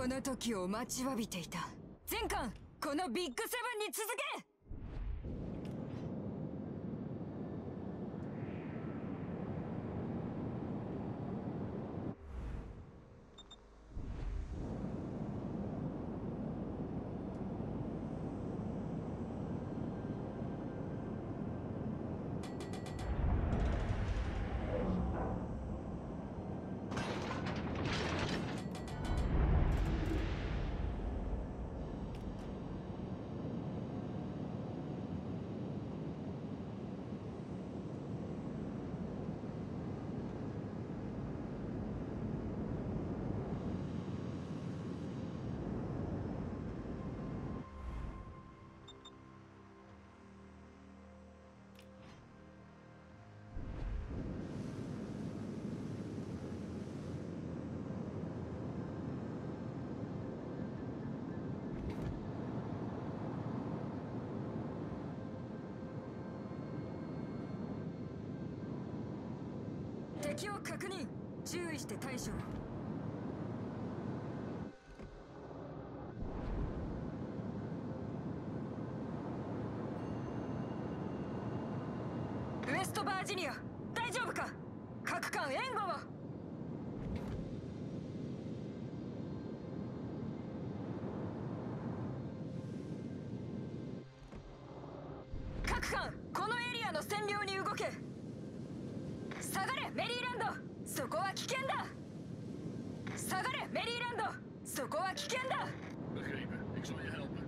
この時を待ちわびていた。全艦このビッグセブンに続け。敵を確認。注意して対処。ウエストバージニア大丈夫か。各艦援護を。各艦このエリアの占領に動け。下がれメリーランド、そこは危険だ。下がれメリーランド、そこは危険だ。 Begrepen, ik zal je helpen.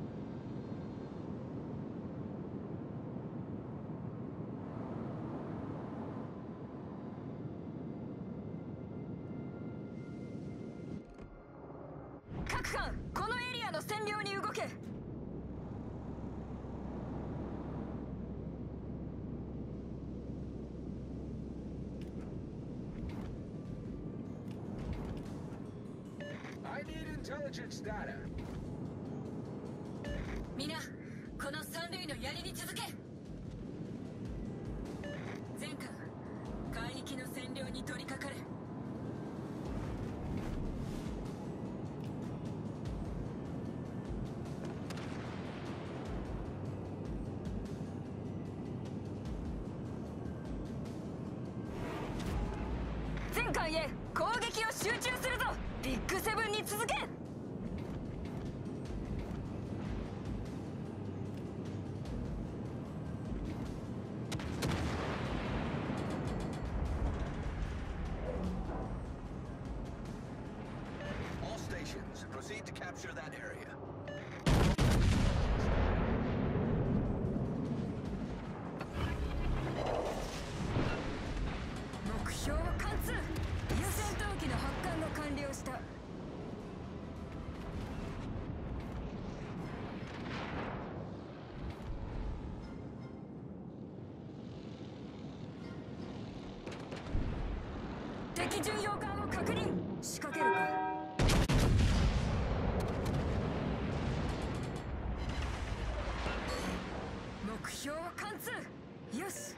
各艦このエリアの占領に動け。皆この三塁の槍に続け。全艦海域の占領に取り掛かれ。全艦へ攻撃を集中するぞ。ビッグセブンに続け。 Proceed to capture that area. 目標は貫通。優先闘機の発艦が完了した。敵巡洋艦を確認。仕掛けるか。目標は貫通。よし。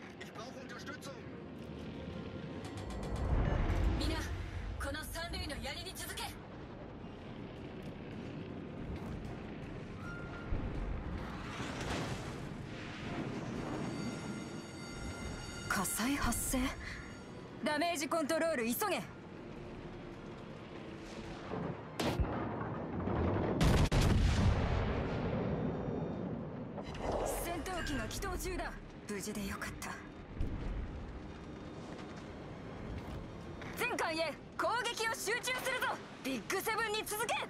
みんなこの三塁の槍に続け。火災発生。ダメージコントロール急げ。戦闘機が起動中だ。無事でよかった。全艦へ攻撃を集中するぞ。ビッグセブンに続け。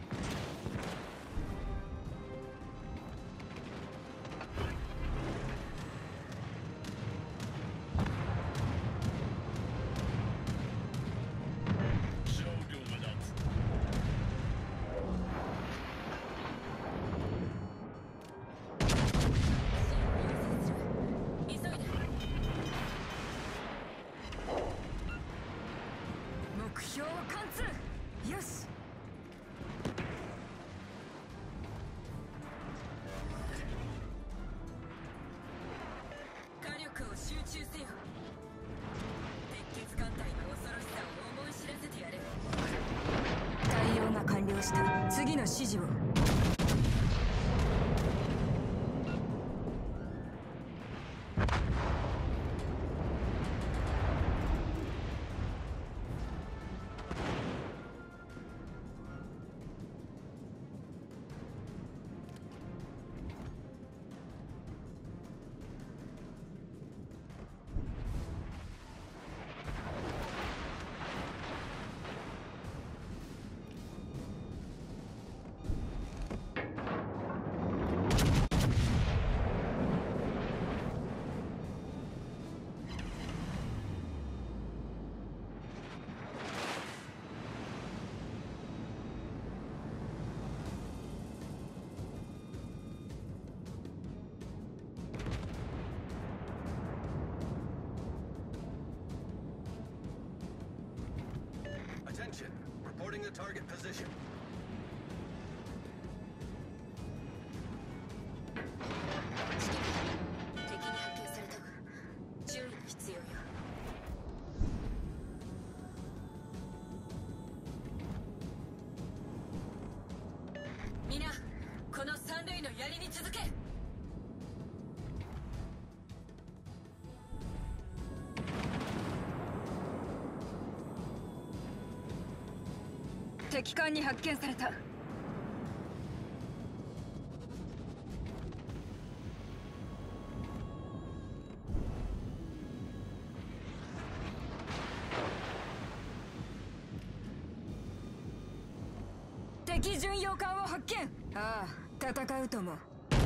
目標貫通。よし。火力を集中せよ。鉄血艦隊の恐ろしさを思い知らせてやれ。対応が完了しした。次の指示を。 Attention, reporting the target position. 敵に発見されたわ。注意が必要よ。みんな、この三塁の槍に続け。敵艦に発見された。敵巡洋艦を発見。ああ、戦うとも。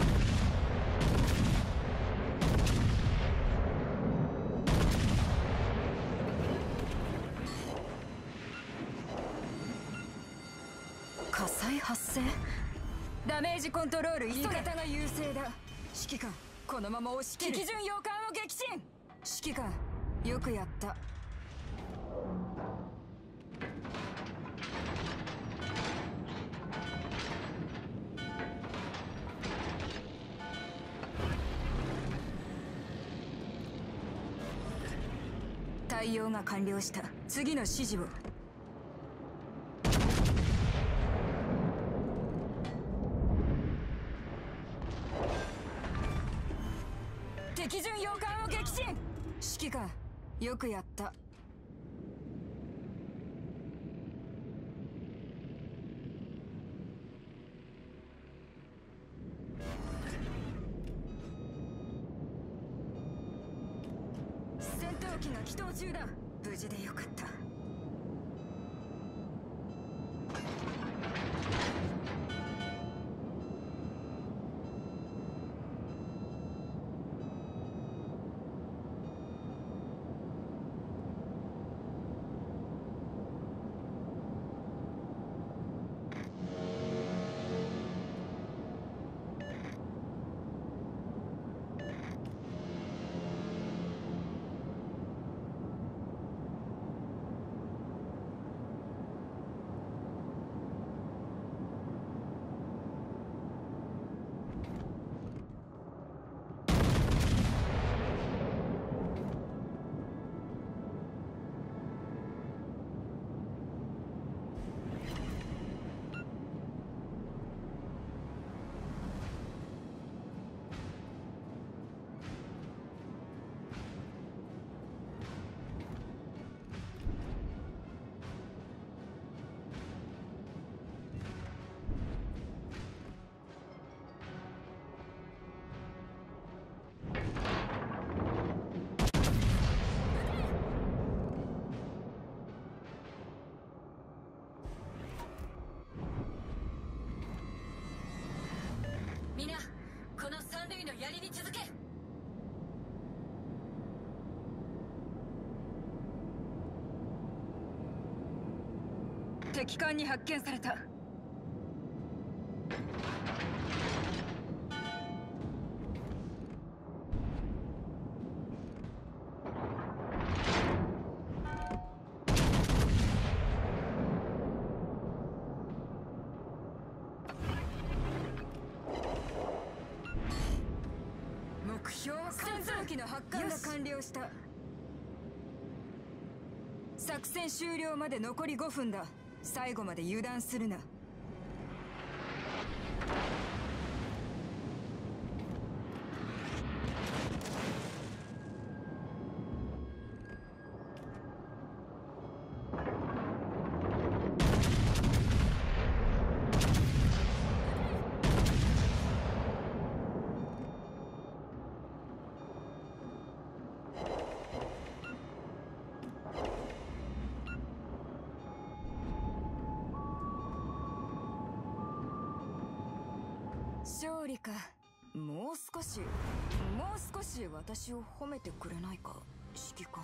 火災発生。ダメージコントロール。味方が優勢だ。指揮官、このまま押し切る。敵巡洋艦を撃沈。指揮官、よくやった。対応が完了した。次の指示を。敵巡洋艦を撃沈。指揮官、よくやった。戦闘機が帰投中だ。無事でよかった。みんな、この三塁の槍に続け。敵艦に発見された。目標は戦闘機の発艦が完了した。作戦終了まで残り5分だ。最後まで油断するな。 勝利か。もう少し私を褒めてくれないか、指揮官。